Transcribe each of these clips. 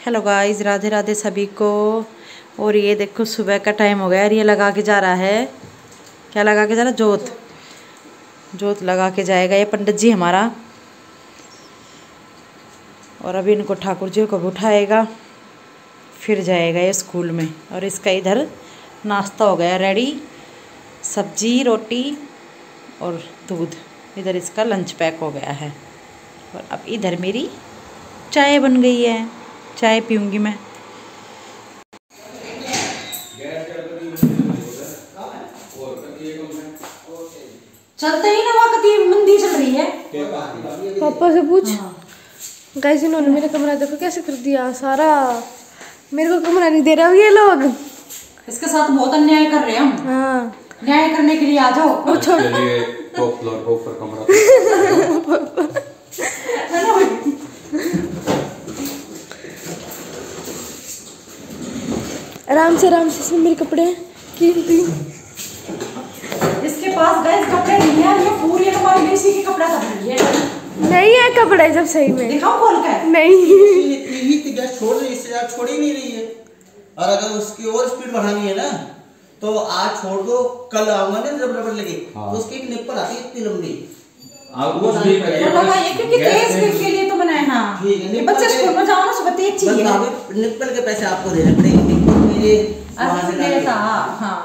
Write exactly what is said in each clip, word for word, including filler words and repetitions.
Hello guys, Radhe Radhe सभी को। और ये देखो सुबह का टाइम हो गया और ये लगा के जा रहा है। क्या लगा के जा रहा है? जोत जोत लगा के जाएगा ये पंडित जी हमारा। और अभी इनको ठाकुर जी को भी उठाएगा, फिर जाएगा ये स्कूल में। और इसका इधर नाश्ता हो गया रेडी, सब्जी रोटी और दूध। इधर इसका लंच पैक हो गया है। और अब इधर मेरी चाय बन गई है, चाय पीऊंगी मैं। चलते ही ना वक्त मंदी चल रही है। पापा से पूछ। गाइस इन्होंने मेरा कमरा देखो कैसे कर दिया सारा। मेरे को कमरा नहीं दे रहे ये लोग। इसके साथ बहुत अन्याय कर रहे हैं हम। हाँ, न्याय करने के लिए आ जाओ। टॉप फ्लोर को ऊपर कमरा। आराम से आराम से इसमें मेरे कपड़े हैं कीमती। इसके पास गाइस कपड़े नहीं है, ये पूरी हमारी लेसी के कपड़ा सब रही है। नहीं है कपड़े जब सही में दिखाओ खोल कर। नहीं टीवी की गैस छोड़ रही है, इससे ज्यादा छोड़ ही नहीं रही है। और अगर उसकी और स्पीड बढ़ानी है ना तो आज छोड़ दो, कल आऊंगा ना जब रबड़ लगे। हाँ। तो उसकी एक निप्पल आती है इतनी लंबी। आप कुछ भी करिए बाबा, ये क्योंकि तेज के लिए तो बनाया। हां ठीक है, बच्चे स्कूल में जाओ ना सुबह तेज चाहिए। बस निप्पल के पैसे आपको देने पड़ेंगे। ये वहां से लेता। हां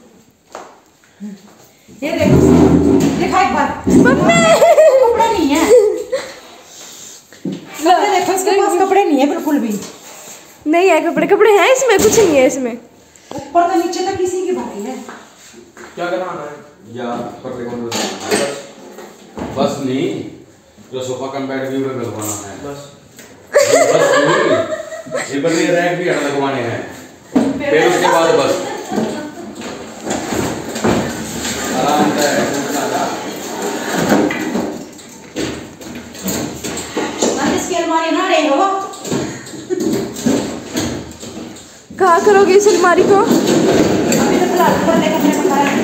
ये देखो, दिखा एक बार। मम्मी कपड़े नहीं है। कपड़े देखो, इसके पास कपड़े नहीं है बिल्कुल भी। नहीं है कपड़े। कपड़े हैं इसमें, कुछ नहीं है इसमें। ऊपर से नीचे तक किसी की भरी है। क्या करना है या कपड़े कौन बस बस नहीं, जो सोफा कम बेड भी उधर लगवाना है बस। बस नहीं, ये बस ये रैक भी हटा लगवाने हैं। फिर उसके बाद बस आराम से उठना जा। ना इसकी अलमारी ना रही हो। कहाँ करोगे इस अलमारी को? अभी तो फिलहाल ऊपर लेकर मैंने बताया।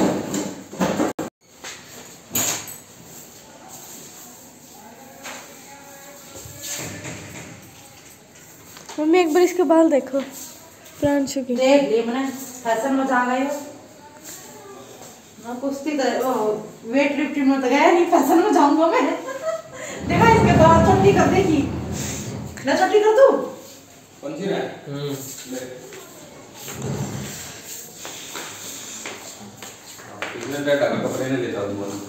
मम्मी एक बार इसके बाल देखो, प्रांशु के। देख लिए मैंने, फैशन में जा गए हो ना। कुश्ती तो वेट लिफ्टिंग में तो गया नहीं, फैशन में जाऊंगा मैं। देखा इसके बाल छोटी कर देगी ना। छोटी कर तू कौन सी है? हम्म इतने डेटा का कपड़े नहीं लेता हूं मैं।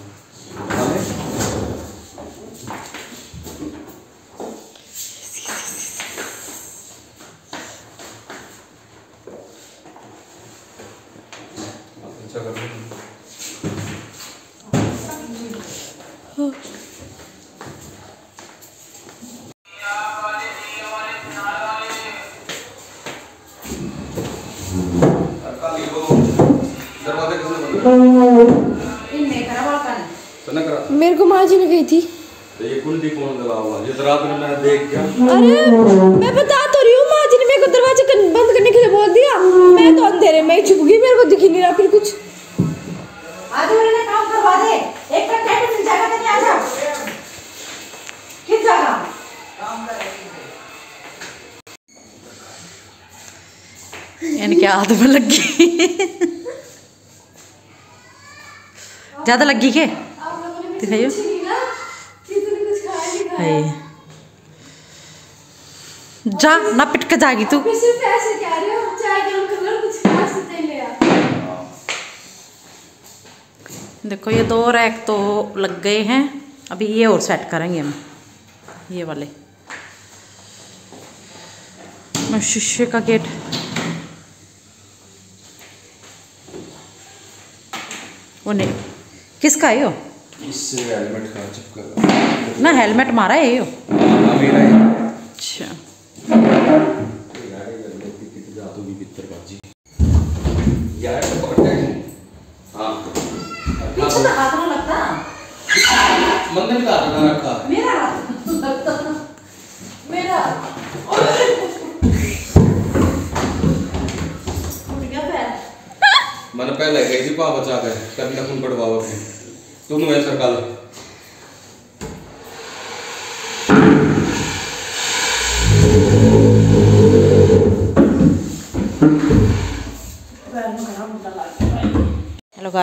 अच्छा कर लो। मेरे को माँ जी ने कही थी। तो ये कुंडी कौन लगा हुआ है? जिस रात में मैंने देख गया। अरे मैं बता तो रही हूँ, माँ जी ने मेरे को दरवाजा कर, बंद करने के लिए बोल दिया। मैं तो अंधेरे में ही छुप गई, मेरे को दिख ही नहीं रहा फिर कुछ। आज मैंने काम करवा दे। एक का टाइम मिल जाएगा तो नहीं आ जा। किस जगह इनके हाथ में लग गई। ज्यादा लगी के दिखाइयो। जा ना पिट के जाएगी तू। देखो ये दो रैक तो लग गए हैं, अभी ये और सेट करेंगे हम। ये वाले शीशे का गेट। वो नहीं, किसका है यो? इससे हेलमेट का चिपका ना, हेलमेट मारा है यो। हां मेरा है। अच्छा गाड़ी कर लेती कितनी जादू भी भीतर बाजी यार तो पकड़ते हैं। हां पीछे ना हाथ ना लगता। मंदिर का हाथ ना रखा। मेरा हाथ लगता मेरा। उठ गया पैर। मैंने पहले गई थी पा बचा कर कभी ना खून पड़वाओ अपने तुम है सरकार।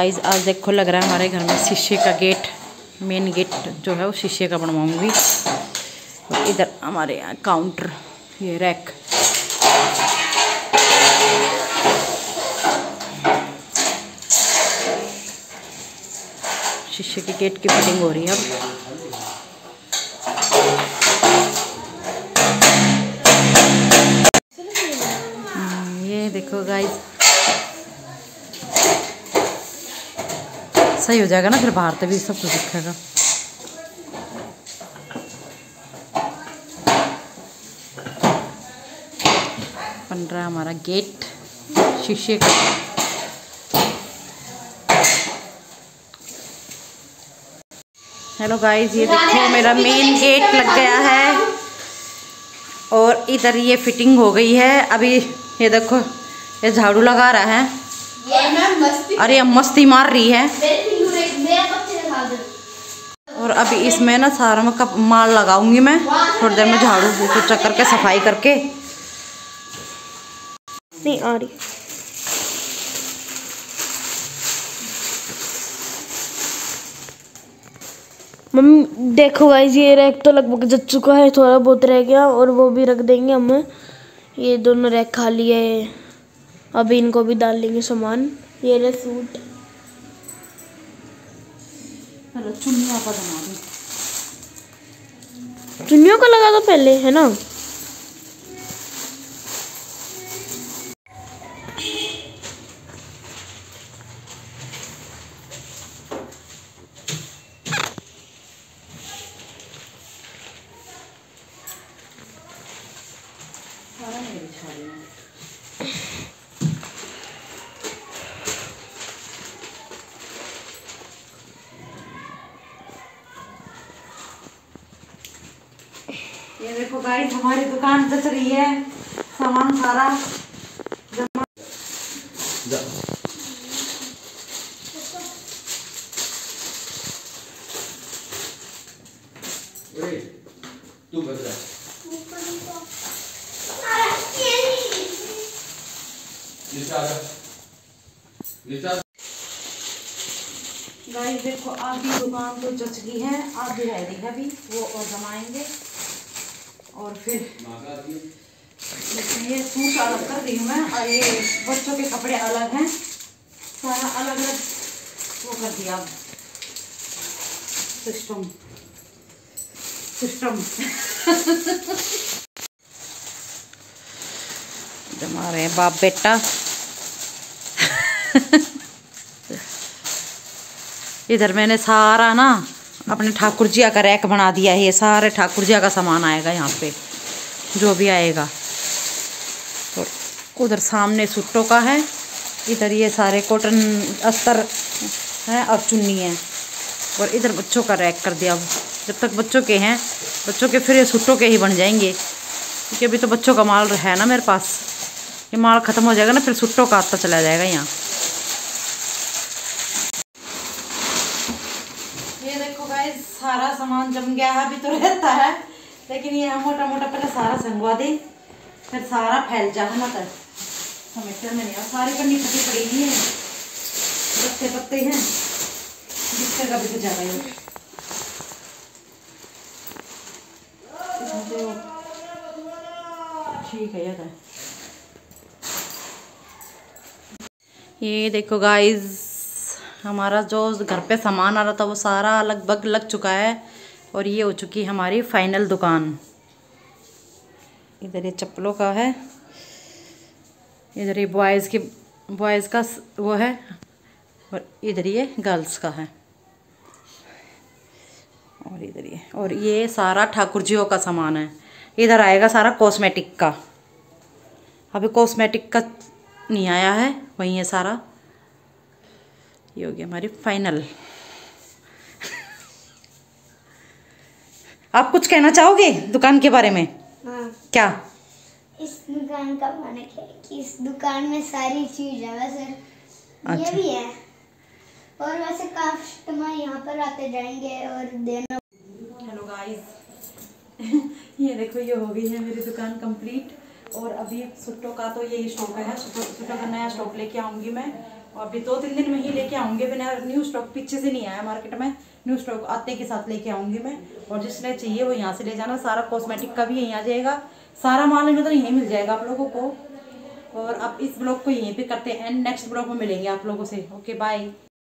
गाइस आज देखो लग रहा है हमारे घर में शीशे का गेट, मेन गेट जो है वो शीशे का बनवाऊंगी। और इधर हमारे यहाँ काउंटर, ये रैक। शीशे के गेट की फिटिंग हो रही है अब। ये देखो गाइस सही हो जाएगा ना, फिर बाहर से भी सब कुछ दिखेगा। बन रहा है हमारा गेट शीशे का। हेलो गाइस, ये देखो मेरा मेन गेट लग गया है और इधर ये फिटिंग हो गई है। अभी ये देखो ये झाड़ू लगा रहा है और ये मस्ती मार रही है। और अभी इसमें ना सारा में कप माल लगाऊंगी मैं, थोड़ी देर में झाड़ू पोछा करके सफाई करके। नहीं आ रही। मम्मी देखो गाइस, ये रैक तो लगभग जच चुका है, थोड़ा बहुत रह गया और वो भी रख देंगे हम। ये दोनों रैक खाली है, अभी इनको भी डाल लेंगे सामान। ये रहा सूट। हेलो, चुन्नियों का बना दो, चुन्नियों का लगा दो पहले, है ना। ये देखो गाइस हमारी दुकान जच रही है, सामान सारा जमा। तू बच रहा गाइस देखो आधी दुकान तो जच गई है, आधी रह गई है अभी, वो और जमाएंगे। और फिर इसमें ये सूट अलग कर दी हूँ मैं, और ये बच्चों के कपड़े अलग हैं, सारा अलग अलग वो कर दिया सिस्टम सिस्टम जमा रहे हैं बाप बेटा। इधर मैंने सारा ना अपने ठाकुर जिया का रैक बना दिया है, ये सारे ठाकुर जिया का सामान आएगा यहाँ पे जो भी आएगा। तो उधर सामने सुट्टों का है, इधर ये सारे कॉटन अस्तर हैं और चुन्नी है, और इधर बच्चों का रैक कर दिया। जब तक बच्चों के हैं बच्चों के, फिर ये सुट्टों के ही बन जाएंगे, क्योंकि अभी तो बच्चों का माल है ना मेरे पास। ये माल ख़त्म हो जाएगा ना, फिर सुट्टों का आता चला जाएगा यहाँ। ये देखो गाइस सारा सामान जम गया है, अभी तो रहता है, लेकिन ये हम मोटा मोटा पहले सारा संगवा दे, फिर सारा फैल जाए ना, तक समेटने में नहीं। और सारी पन्नी फटी पड़ी है, पत्ते पत्ते हैं, जिससे का भी तो जा रहा है। ठीक है यार। ये देखो गाइस हमारा जो घर पे सामान आ रहा था वो सारा लगभग लग चुका है, और ये हो चुकी है हमारी फाइनल दुकान। इधर ये चप्पलों का है, इधर ये बॉयज़ के बॉयज़ का वो है, और इधर ये गर्ल्स का है, और इधर ये और ये सारा ठाकुर जियों का सामान है। इधर आएगा सारा कॉस्मेटिक का, अभी कॉस्मेटिक का नहीं आया है, वही है सारा। ये हो गया हमारी फाइनल। आप कुछ कहना चाहोगे दुकान के बारे में? हाँ। क्या? इस दुकान का मानक है कि इस दुकान में सारी चीज है, वैसे अच्छा। ये भी है, और वैसे कस्टमर यहाँ पर आते जाएंगे और देना। हेलो गाइस ये देखो ये हो गई है मेरी दुकान कंप्लीट, और अभी सुट्टों का तो यही स्टॉक है, सुट्टों का नया स्टॉक लेके आऊँगी मैं, और अभी दो तीन दिन में ही लेके आऊँगी। बिना न्यू स्टॉक पीछे से नहीं आया मार्केट में, न्यू स्टॉक आते के साथ लेके आऊँगी मैं। और जिसने चाहिए वो यहाँ से ले जाना। सारा कॉस्मेटिक का भी यहीं आ जाएगा, सारा माल में तो यहीं मिल जाएगा आप लोगों को। और अब इस ब्लॉग को यहीं पे करते हैं एंड नेक्स्ट ब्लॉग में मिलेंगे आप लोगों से। Okay bye.